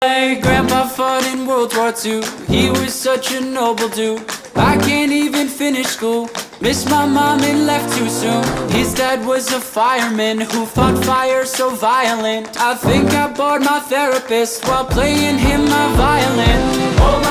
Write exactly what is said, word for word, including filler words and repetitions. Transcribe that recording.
My grandpa fought in World War Two. He was such a noble dude. I can't even finish school. Missed my mom and left too soon. His dad was a fireman who fought fire so violent. I think I bored my therapist while playing him my violin. Oh, my